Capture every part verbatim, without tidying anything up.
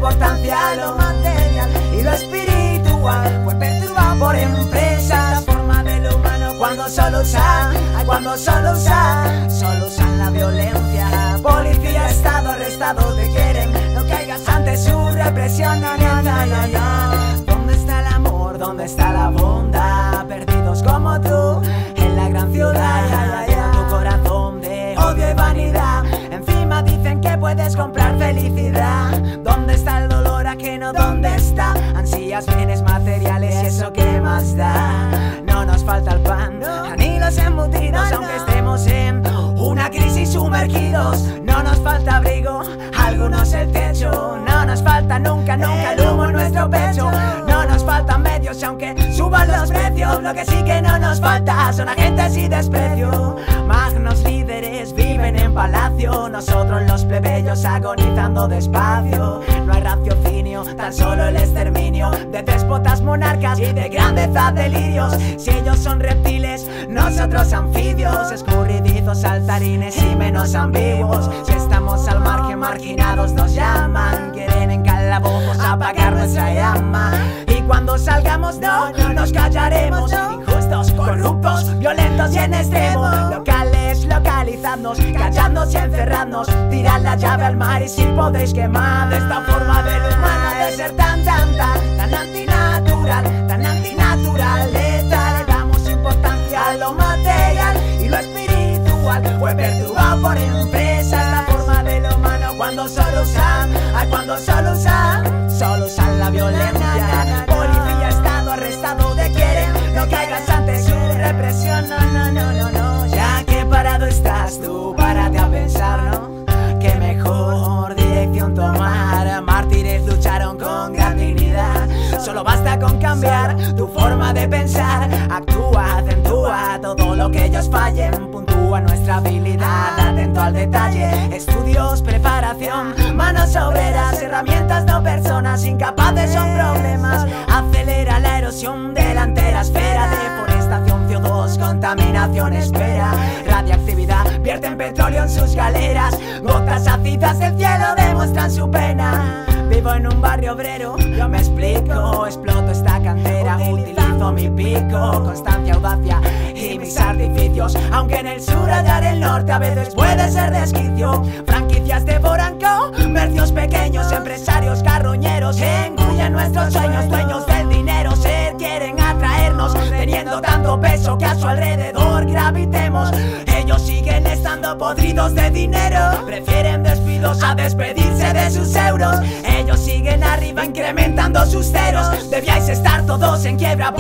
importancia a lo material y lo espiritual. Fue perturbado por empresas, la forma de lo humano cuando solo usan, ay, cuando solo usan, solo usan la violencia. Policía, estado, arrestado, te quieren, no caigas ante su represión. No, no, no, no, no. ¿Dónde está el amor? ¿Dónde está la bondad? Perdidos como tú en la gran ciudad. Ya, ya, ya. Tu corazón de odio y vanidad. Encima dicen que puedes comprar felicidad. ¿Dónde está el dolor ajeno? ¿Dónde está? Ansías, bienes materiales y eso que más da. No nos falta el pan, ni los embutidos, aunque estemos en una crisis sumergidos. No nos falta abrigo, algunos el techo. No nos falta nunca, nunca el humo en nuestro pecho. No nos faltan medios, aunque suban los precios. Lo que sí que no nos falta son agentes y desprecio. Magnos líderes viven en palacio, nosotros los plebeyos agonizando despacio. No hay raciocinio, tan solo el exterminio de déspotas, monarcas y de grandeza delirios. Si ellos son reptiles, nosotros anfibios, escurridizos, saltarines y menos ambiguos. Si estamos al margen, marginados nos llaman. Quieren en calabozos apagar nuestra llama. Y cuando salgamos no, no nos callaremos. Injustos, corruptos, violentos y en extremo. Locales, localizadnos, calladnos y encerradnos. Tirad la llave al mar y si podéis quemar. De esta forma del humano de ser tan, tan, tan, tan antinatural, tan antinatural. Letal, le damos importancia a lo material y lo espiritual. Fue perturbado por empresas, la forma de lo humano cuando solo usan, ay, cuando solo usan, solo usan la violencia. Policía, estado, arrestado, te quieren, no caigas ante su represión. No, no, no, no, no. Ya que parado estás tú, párate a pensar, ¿no? Que mejor dirección tomar. Mártires lucharon con gran dignidad. Solo basta con cambiar tu forma de pensar. Actúa, acentúa todo lo que ellos fallen. Puntúa nuestra habilidad, atento al detalle. Estudios, preparación, manos obreras, herramientas, no personas. Incapaces son problemas. Acelera la erosión de la entera esfera. Deforestación, C O dos, contaminación, espera. Radiactividad, vierten petróleo en sus galeras. Gotas ácidas del cielo demuestran su pena. Vivo en un barrio obrero, yo me explico. Exploto esta cantera, utilizo mi pico. Constancia, audacia y mis artificios. Aunque en el sur hallar el norte a veces puede ser desquicio. Franquicias devoran comercios pequeños. Empresarios carroñeros engullen nuestros sueños. Dueños del dinero se quieren atraernos, teniendo tanto peso que a su alrededor gravitemos. Ellos siguen estando podridos de dinero. Prefieren despidos a despedirse de sus euros. Ellos siguen arriba incrementando sus ceros. Debíais estar todos en quiebra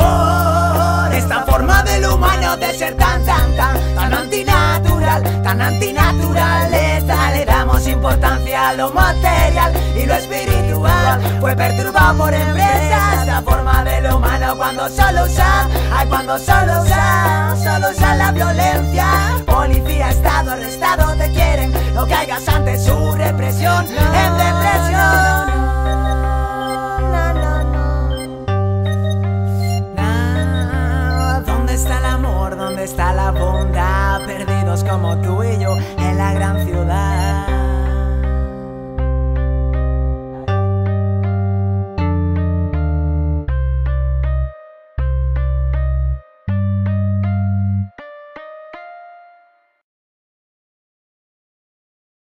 por esta forma del humano de ser tan, tan, tan, tan antinatural, tan antinatural. Esta le damos importancia a lo material y lo espiritual. Fue perturbado por empresas, la forma de lo humano cuando solo usan, ay, cuando solo usan, solo usan la violencia. Policía, estado, arrestado, te quieren, no caigas ante su represión, en depresión. No, no, no. No, ¿dónde está el amor? ¿Dónde está la bondad? Perdidos como tú y yo en la gran ciudad.